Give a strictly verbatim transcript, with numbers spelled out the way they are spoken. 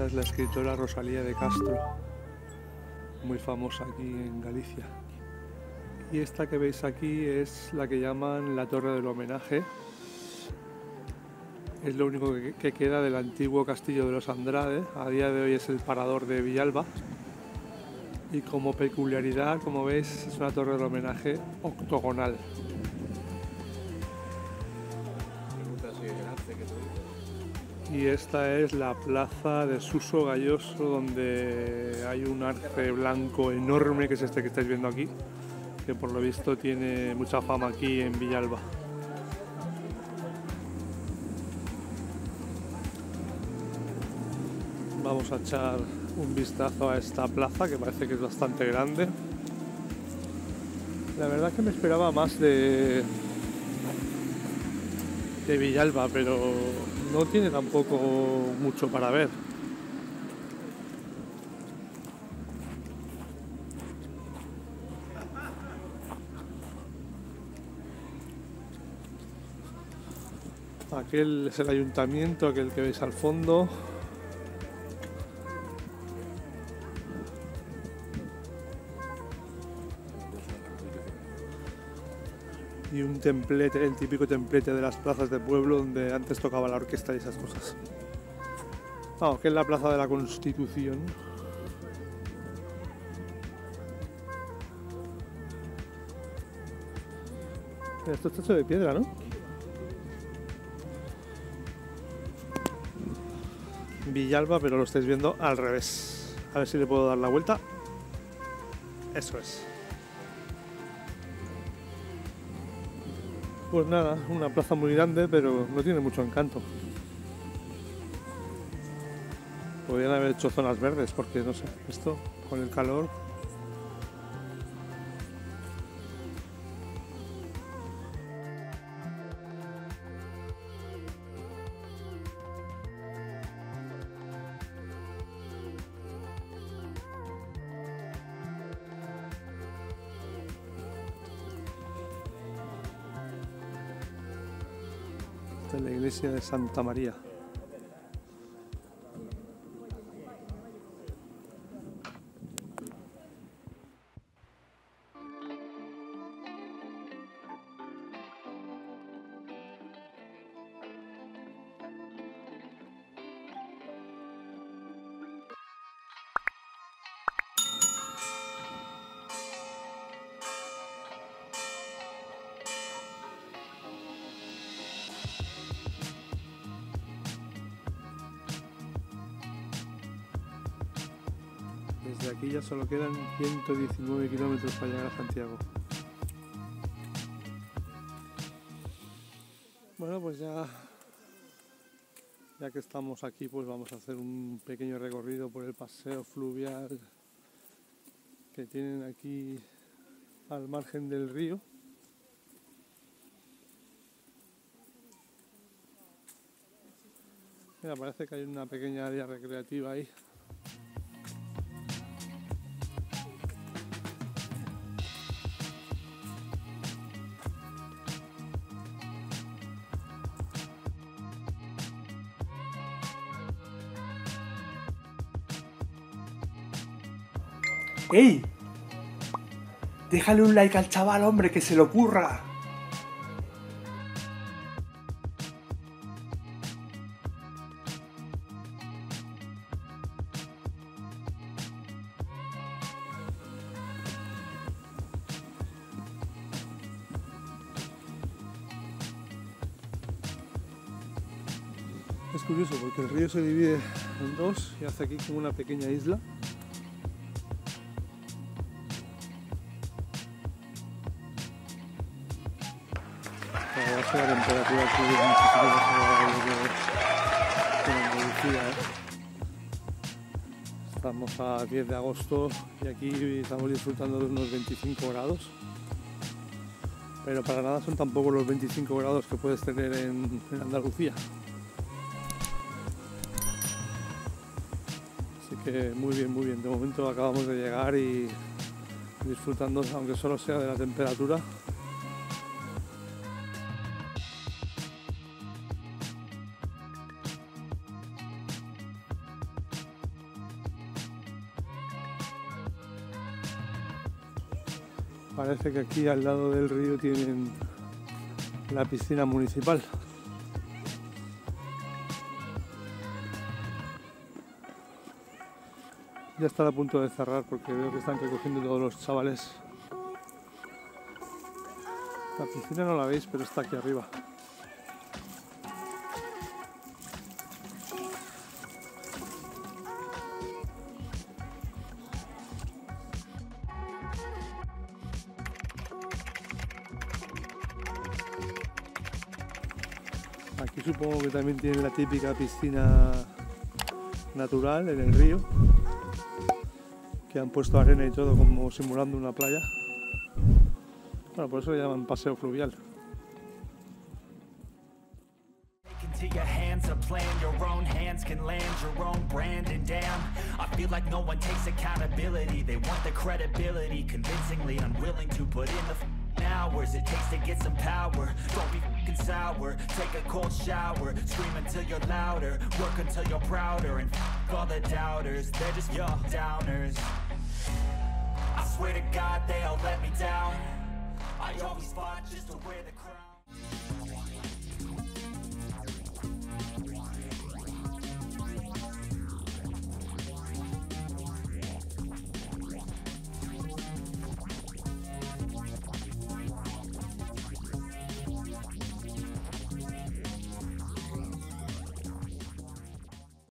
Esta es la escritora Rosalía de Castro, muy famosa aquí en Galicia. Y esta que veis aquí es la que llaman la Torre del Homenaje. Es lo único que, que queda del antiguo castillo de los Andrade. A día de hoy es el parador de Villalba. Y como peculiaridad, como veis, es una torre del homenaje octogonal. Y esta es la plaza de Suso Galloso, donde hay un arce blanco enorme, que es este que estáis viendo aquí, que por lo visto tiene mucha fama aquí en Villalba. Vamos a echar un vistazo a esta plaza, que parece que es bastante grande. La verdad es que me esperaba más de, de Villalba, pero no tiene tampoco mucho para ver. Aquel es el ayuntamiento, aquel que veis al fondo. Y un templete, el típico templete de las plazas de pueblo donde antes tocaba la orquesta y esas cosas. Vamos, que es la plaza de la Constitución. Esto está hecho de piedra, ¿no? Villalba, pero lo estáis viendo al revés. A ver si le puedo dar la vuelta. Eso es. Pues nada, una plaza muy grande, pero no tiene mucho encanto. Podrían haber hecho zonas verdes, porque no sé, esto con el calor. Esta es la iglesia de Santa María. Desde aquí ya solo quedan ciento diecinueve kilómetros para llegar a Santiago. Bueno, pues ya, ya que estamos aquí, pues vamos a hacer un pequeño recorrido por el paseo fluvial que tienen aquí al margen del río. Mira, parece que hay una pequeña área recreativa ahí. ¡Ey! Déjale un like al chaval, hombre, que se le ocurra. Es curioso porque el río se divide en dos y hace aquí como una pequeña isla. La verdad es que la temperatura aquí es muchísimo más agradable que en Andalucía, ¿eh? Estamos a diez de agosto y aquí estamos disfrutando de unos veinticinco grados. Pero para nada son tampoco los veinticinco grados que puedes tener en, en Andalucía. Así que muy bien, muy bien. De momento acabamos de llegar y disfrutando, aunque solo sea de la temperatura. Parece que aquí al lado del río tienen la piscina municipal. Ya está a punto de cerrar porque veo que están recogiendo todos los chavales. La piscina no la veis, pero está aquí arriba. Aquí supongo que también tienen la típica piscina natural en el río, que han puesto arena y todo como simulando una playa. Bueno, por eso le llaman paseo fluvial. Your hands a plan, your own hands can land your own brand, and damn, I feel like no one takes accountability. They want the credibility, convincingly unwilling to put in the f***ing hours it takes to get some power. Don't be f***ing sour, take a cold shower, scream until you're louder, work until you're prouder, and f*** all the doubters, they're just your downers. I swear to God they all let me down. I always fought just to wear the